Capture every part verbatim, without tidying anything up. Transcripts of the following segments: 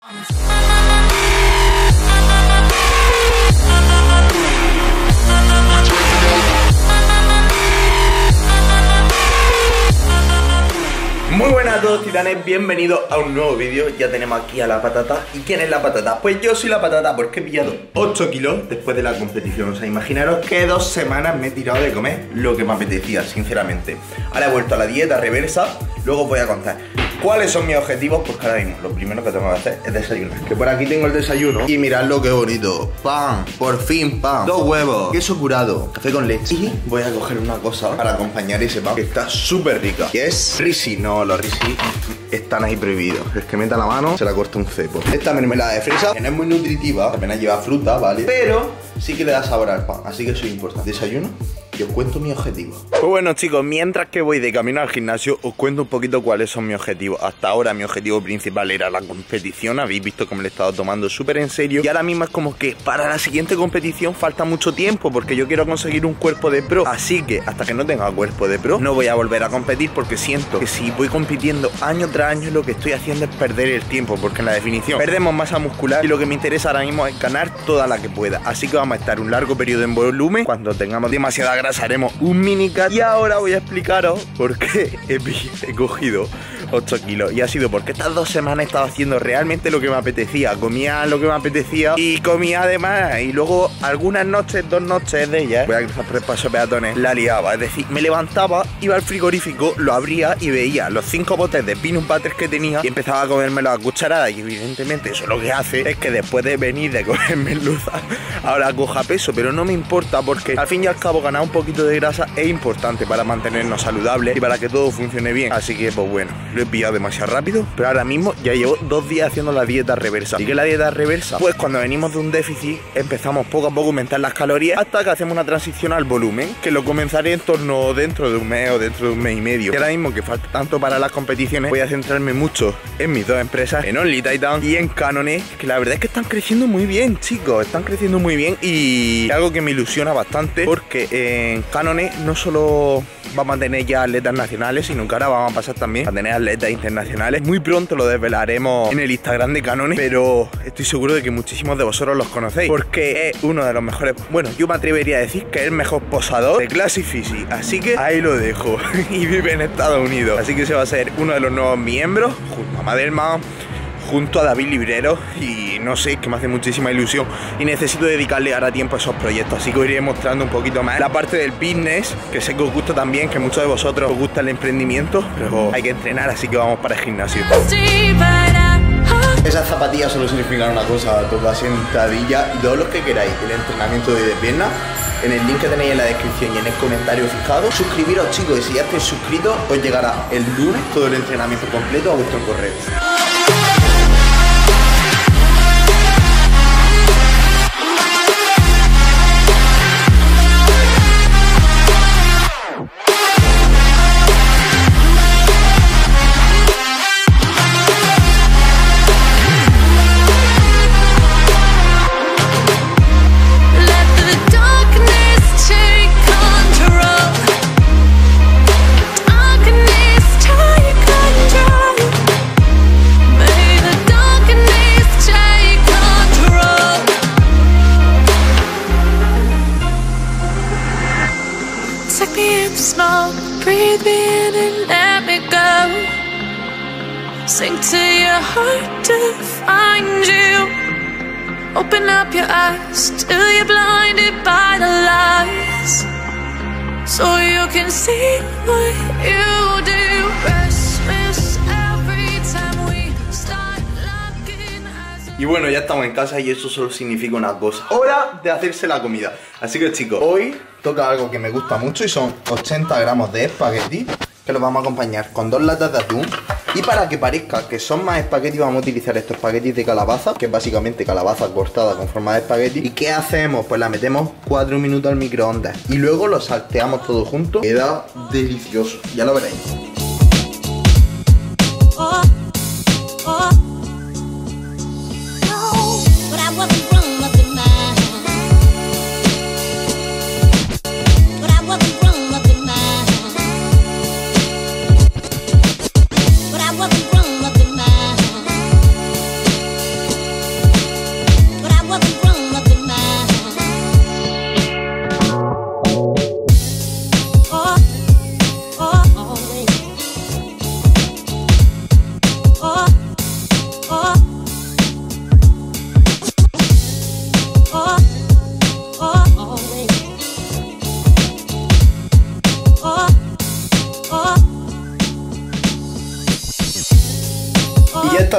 Muy buenas a todos, titanes, bienvenidos a un nuevo vídeo. Ya tenemos aquí a la patata. ¿Y quién es la patata? Pues yo soy la patata porque he pillado ocho kilos después de la competición. O sea, imaginaros que dos semanas me he tirado de comer lo que me apetecía, sinceramente. Ahora he vuelto a la dieta reversa. Luego os voy a contar cuáles son mis objetivos, porque ahora mismo lo primero que tengo que hacer es desayunar. Que por aquí tengo el desayuno. Y mirad lo que bonito. Pan, por fin pan. Dos huevos, queso curado, café con leche. Y voy a coger una cosa para acompañar ese pan que está súper rica. Que es risi. No, los risi están ahí prohibidos. Es que meta la mano, se la corta un cepo. Esta mermelada de fresa, que no es muy nutritiva, apenas lleva fruta, ¿vale? Pero sí que le da sabor al pan, así que eso es importante. Desayuno y os cuento mi objetivo. Pues bueno, chicos, mientras que voy de camino al gimnasio, os cuento un poquito cuáles son mis objetivos. Hasta ahora mi objetivo principal era la competición. Habéis visto que me lo he estado tomando súper en serio. Y ahora mismo es como que para la siguiente competición falta mucho tiempo, porque yo quiero conseguir un cuerpo de pro. Así que hasta que no tenga cuerpo de pro, no voy a volver a competir, porque siento que si voy compitiendo año tras año, lo que estoy haciendo es perder el tiempo, porque en la definición perdemos masa muscular y lo que me interesa ahora mismo es ganar toda la que pueda. Así que vamos a estar un largo periodo en volumen. Cuando tengamos demasiada grasa haremos un mini cut. Y ahora voy a explicaros por qué he, he cogido ocho kilos. Y ha sido porque estas dos semanas he estado haciendo realmente lo que me apetecía. Comía lo que me apetecía y comía además. Y luego algunas noches, dos noches de ellas, voy a cruzar por el paso peatones, la liaba. Es decir, me levantaba, iba al frigorífico, lo abría y veía los cinco botes de peanut butter que tenía y empezaba a comérmelo a cucharadas. Y evidentemente eso lo que hace es que después de venir de comer merluza ahora coja peso. Pero no me importa, porque al fin y al cabo ganar un poquito de grasa es importante para mantenernos saludables y para que todo funcione bien. Así que pues bueno, lo he pillado demasiado rápido, pero ahora mismo ya llevo dos días haciendo la dieta reversa. ¿Y qué es la dieta reversa? Pues cuando venimos de un déficit empezamos poco a poco a aumentar las calorías hasta que hacemos una transición al volumen, que lo comenzaré en torno dentro de un mes o dentro de un mes y medio. Y ahora mismo que falta tanto para las competiciones, voy a centrarme mucho en mis dos empresas, en OnlyTitan y en Canone, que la verdad es que están creciendo muy bien, chicos, están creciendo muy bien. Y algo que me ilusiona bastante, porque en Canone no solo vamos a tener ya atletas nacionales, sino que ahora vamos a pasar también a tener atletas internacionales. Muy pronto lo desvelaremos en el Instagram de Canone, pero estoy seguro de que muchísimos de vosotros los conocéis, porque es uno de los mejores, bueno, yo me atrevería a decir que es el mejor posador de Classic Physique, así que ahí lo dejo. Y vive en Estados Unidos, así que se va a ser uno de los nuevos miembros, junto a Madelma, junto a David Librero, y no sé, que me hace muchísima ilusión y necesito dedicarle ahora tiempo a esos proyectos, así que os iré mostrando un poquito más la parte del business, que sé que os gusta también, que muchos de vosotros os gusta el emprendimiento, pero hay que entrenar, así que vamos para el gimnasio. Esas zapatillas solo significan una cosa, toda sentadilla, y todos los que queráis el entrenamiento de pierna, en el link que tenéis en la descripción y en el comentario fijado, suscribiros, chicos, y si ya estáis suscritos os llegará el lunes todo el entrenamiento completo a vuestro correo. Slow, breathe me in and let me go. Sink to your heart to find you. Open up your eyes till you're blinded by the lies, so you can see what you do. Restless every time we start looking as a... Y bueno, ya estamos en casa y eso solo significa una cosa: hora de hacerse la comida. Así que, chicos, hoy toca algo que me gusta mucho y son ochenta gramos de espagueti, que los vamos a acompañar con dos latas de atún. Y para que parezca que son más espaguetis, vamos a utilizar estos espaguetis de calabaza, que es básicamente calabaza cortada con forma de espagueti. ¿Y qué hacemos? Pues la metemos cuatro minutos al microondas y luego lo salteamos todo junto. Queda delicioso, ya lo veréis. Oh, oh.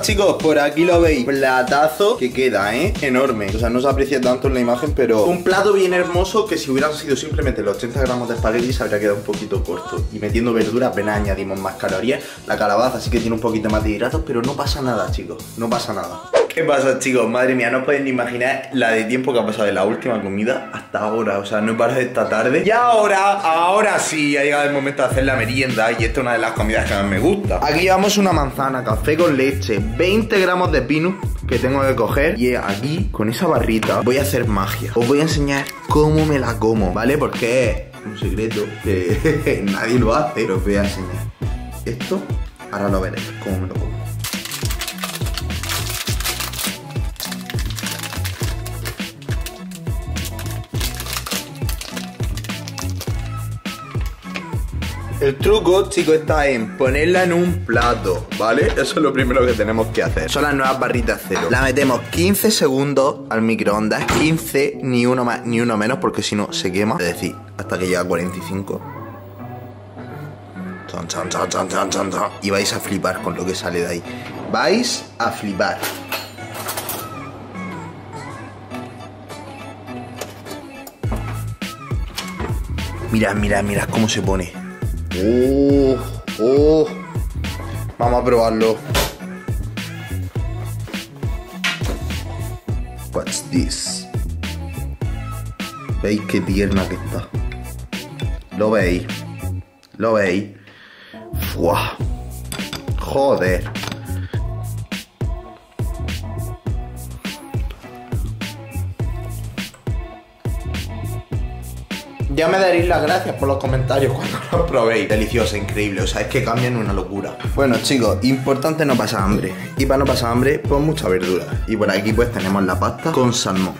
chicos, por aquí lo veis. Platazo que queda, ¿eh? Enorme. O sea, no se aprecia tanto en la imagen, pero un plato bien hermoso que si hubieran sido simplemente los ochenta gramos de espagueti se habría quedado un poquito corto. Y metiendo verdura apenas añadimos más calorías. La calabaza sí que tiene un poquito más de hidratos, pero no pasa nada, chicos. No pasa nada. ¿Qué pasa, chicos? Madre mía, no os podéis ni imaginar la de tiempo que ha pasado de la última comida hasta ahora. O sea, no he parado de esta tarde. Y ahora, ahora sí, ha llegado el momento de hacer la merienda. Y esta es una de las comidas que más me gusta. Aquí llevamos una manzana, café con leche, veinte gramos de peanut que tengo que coger. Y aquí, con esa barrita, voy a hacer magia. Os voy a enseñar cómo me la como, ¿vale? Porque es un secreto que nadie lo hace. Pero os voy a enseñar. Esto, ahora lo veréis, cómo me lo como. El truco, chicos, está en ponerla en un plato, ¿vale? Eso es lo primero que tenemos que hacer. Son las nuevas barritas cero. La metemos quince segundos al microondas. quince, ni uno más ni uno menos, porque si no se quema. Es decir, hasta que llega a cuarenta y cinco. Chan, chan, chan, chan, chan, chan, chan. Y vais a flipar con lo que sale de ahí. Vais a flipar. Mirad, mirad, mirad cómo se pone. Oh, oh. Vamos a probarlo. What's this? ¿Veis qué tierna que está? ¿Lo veis? ¿Lo veis? ¡Fua! Joder. Ya me daréis las gracias por los comentarios cuando los probéis. Deliciosa, increíble, o sea, es que cambian una locura. Bueno, chicos, importante no pasar hambre. Y para no pasar hambre, pues mucha verdura. Y por aquí pues tenemos la pasta con salmón.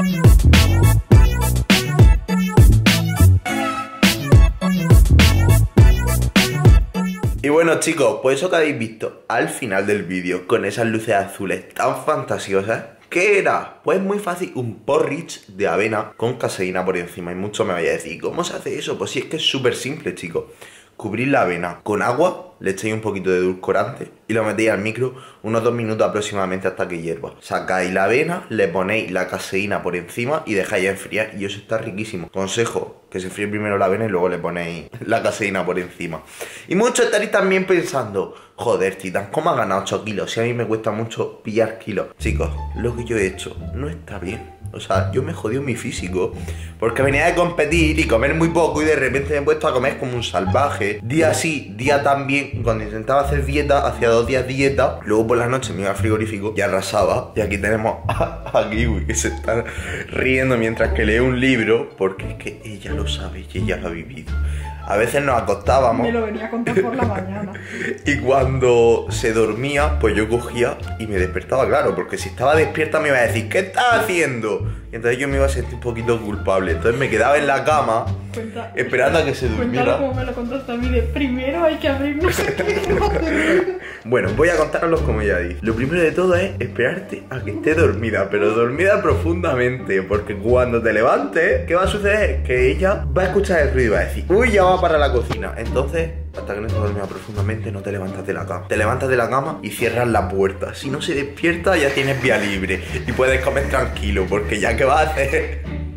Y bueno, chicos, pues eso que habéis visto al final del vídeo, con esas luces azules tan fantasiosas, ¿qué era? Pues muy fácil, un porridge de avena con caseína por encima. Y mucho me vaya a decir, ¿cómo se hace eso? Pues sí, es que es súper simple, chicos. Cubrís la avena con agua, le echáis un poquito de edulcorante y lo metéis al micro unos dos minutos aproximadamente hasta que hierva. Sacáis la avena, le ponéis la caseína por encima y dejáis enfriar y eso está riquísimo. Consejo, que se fríe primero la avena y luego le ponéis la caseína por encima. Y muchos estaréis también pensando, joder, Titán, ¿cómo has ganado ocho kilos? Si a mí me cuesta mucho pillar kilos. Chicos, lo que yo he hecho no está bien. O sea, yo me jodió mi físico porque venía de competir y comer muy poco y de repente me he puesto a comer como un salvaje. Día sí, día también. Cuando intentaba hacer dieta, hacía dos días dieta. Luego por la noche me iba al frigorífico y arrasaba. Y aquí tenemos a, a Kiwi que se está riendo mientras que lee un libro porque es que ella lo sabe y ella lo ha vivido. A veces nos acostábamos. Me lo venía a contar por la mañana. Y cuando se dormía, pues yo cogía y me despertaba, claro, porque si estaba despierta me iba a decir, ¿qué estás haciendo? Y entonces yo me iba a sentir un poquito culpable. Entonces me quedaba en la cama, Cuenta, esperando a que se durmiera. Cuéntalo como me lo contaste a mí, de primero hay que abrir no sé qué. Bueno, voy a contaroslos como ya dije. Lo primero de todo es esperarte a que esté dormida, pero dormida profundamente, porque cuando te levantes, ¿qué va a suceder? Que ella va a escuchar el ruido y va a decir, uy, ya va para la cocina. Entonces, hasta que no estés dormida profundamente, no te levantas de la cama. Te levantas de la cama y cierras la puerta. Si no se despierta, ya tienes vía libre y puedes comer tranquilo, porque ya que vas a hacer...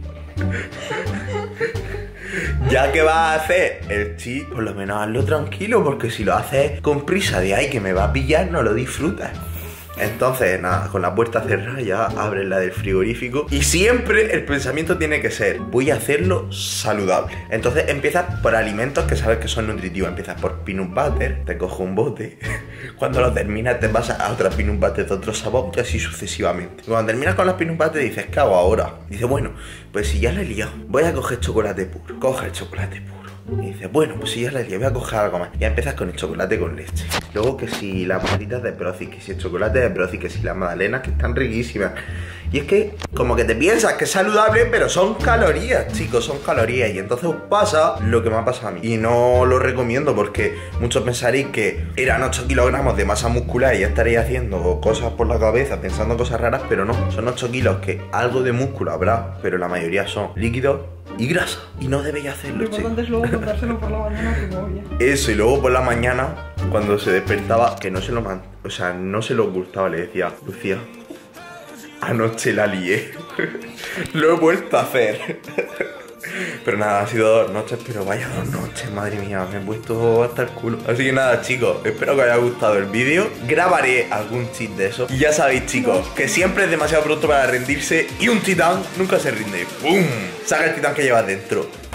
Ya que vas a hacer el chi, por lo menos hazlo tranquilo, porque si lo haces con prisa de ay que me va a pillar, no lo disfrutas. Entonces, nada, con la puerta cerrada ya abres la del frigorífico. Y siempre el pensamiento tiene que ser, voy a hacerlo saludable. Entonces empiezas por alimentos que sabes que son nutritivos. Empiezas por peanut butter, te cojo un bote. Cuando lo terminas te vas a otra peanut butter de otro sabor y así sucesivamente. Cuando terminas con las peanut butter dices, ¿qué hago ahora? Dices, bueno, pues si ya la he liado, voy a coger chocolate puro. Coge el chocolate puro. Y dices, bueno, pues si ya la lié, voy a coger algo más. Ya empiezas con el chocolate con leche. Luego que si las patitas de Proci, que si el chocolate de Proci, que si las magdalenas, que están riquísimas. Y es que como que te piensas que es saludable, pero son calorías, chicos, son calorías. Y entonces os pasa lo que me ha pasado a mí. Y no lo recomiendo porque muchos pensaréis que eran ocho kilogramos de masa muscular y ya estaréis haciendo cosas por la cabeza, pensando cosas raras, pero no. Son ocho kilos que algo de músculo habrá, pero la mayoría son líquidos y grasa. Y no debéis hacerlo, Lo importante es chicos. luego contárselo por la mañana a tu novia. Eso, y luego por la mañana, cuando se despertaba, que no se lo man... O sea, no se lo ocultaba, le decía, Lucía, anoche la lié. Lo he vuelto a hacer. Pero nada, ha sido dos noches, pero vaya dos noches, madre mía, me he puesto hasta el culo. Así que nada, chicos, espero que os haya gustado el vídeo. Grabaré algún cheat de eso. Y ya sabéis, chicos, que siempre es demasiado pronto para rendirse y un titán nunca se rinde. ¡Pum! Saca el titán que llevas dentro.